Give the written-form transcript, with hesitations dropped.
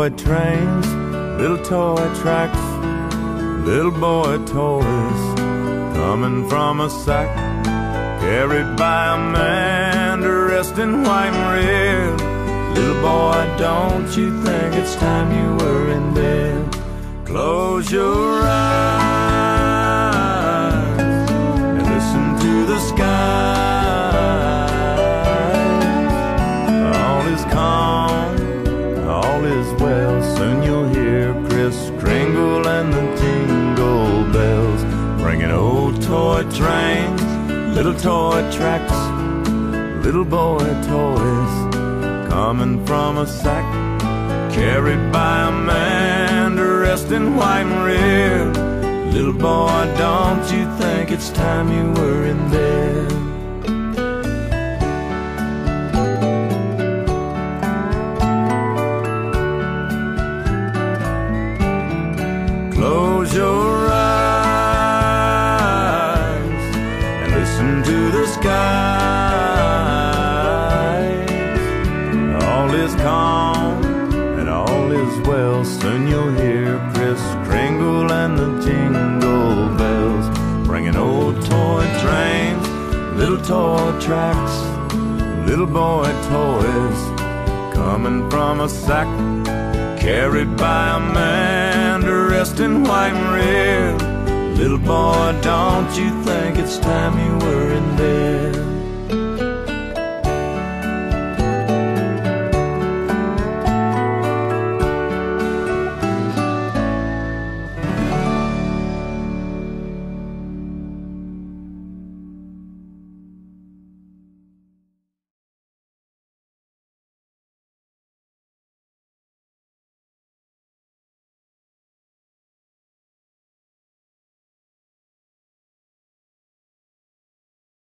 toy trains, little toy tracks, little boy toys coming from a sack, carried by a man dressed in white and red. Little boy, don't you think it's time you were in bed? Close your eyes and listen to the sky. All is calm, all is well. Soon you'll hear Kris Kringle and the jingle bells, bringing old toy trains, little toy tracks, little boy toys coming from a sack, carried by a man dressed in white and red. Little boy, don't you think it's time you were in bed? Close your eyes and listen to the skies. All is calm and all is well. Soon you'll hear Kris Kringle and the jingle bells, bringing old toy trains, little toy tracks, little boy toys coming from a sack, carried by a man dressed in white and red. Little boy, don't you think it's time you were in bed?